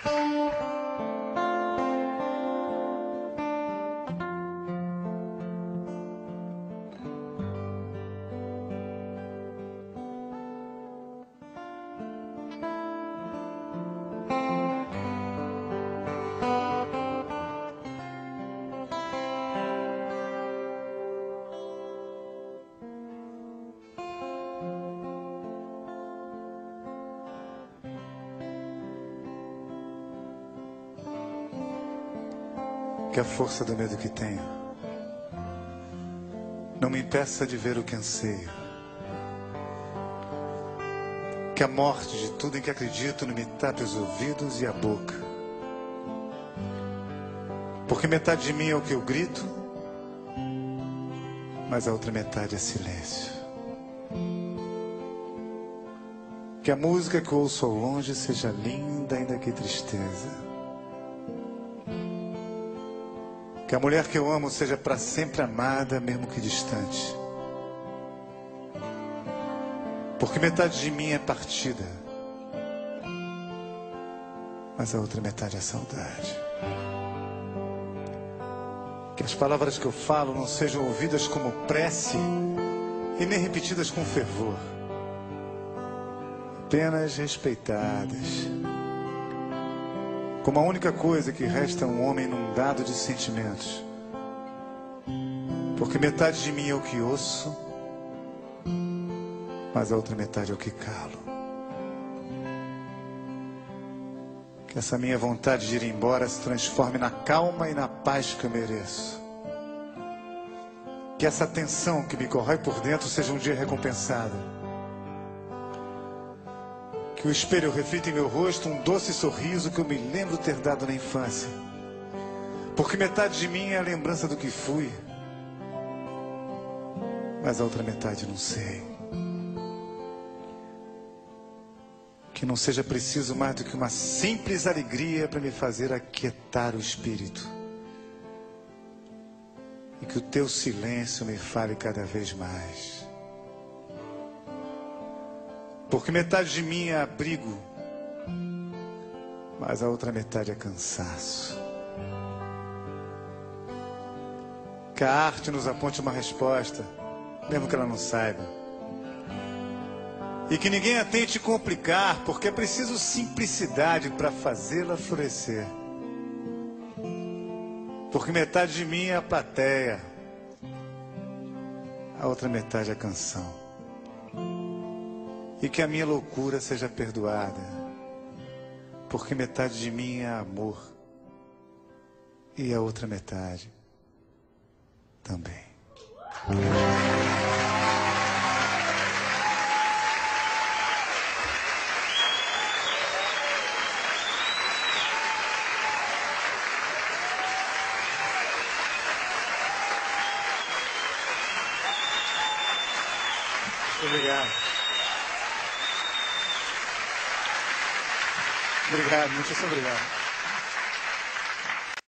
Que a força do medo que tenho não me impeça de ver o que anseio. Que a morte de tudo em que acredito não me tape os ouvidos e a boca. Porque metade de mim é o que eu grito, mas a outra metade é silêncio. Que a música que eu ouço ao longe seja linda, ainda que tristeza. Que a mulher que eu amo seja para sempre amada, mesmo que distante. Porque metade de mim é partida, mas a outra metade é saudade. Que as palavras que eu falo não sejam ouvidas como prece e nem repetidas com fervor, apenas respeitadas, como a única coisa que resta a um homem inundado de sentimentos. Porque metade de mim é o que ouço, mas a outra metade é o que calo. Que essa minha vontade de ir embora se transforme na calma e na paz que eu mereço. Que essa tensão que me corrói por dentro seja um dia recompensada. Que o espelho reflita em meu rosto um doce sorriso que eu me lembro ter dado na infância. Porque metade de mim é a lembrança do que fui, mas a outra metade não sei. Que não seja preciso mais do que uma simples alegria para me fazer aquietar o espírito. E que o teu silêncio me fale cada vez mais. Porque metade de mim é abrigo, mas a outra metade é cansaço. Que a arte nos aponte uma resposta, mesmo que ela não saiba. E que ninguém a tente complicar, porque é preciso simplicidade para fazê-la florescer. Porque metade de mim é a plateia, a outra metade é a canção. E que a minha loucura seja perdoada, porque metade de mim é amor e a outra metade também. Obrigado. Obrigado, muito obrigado.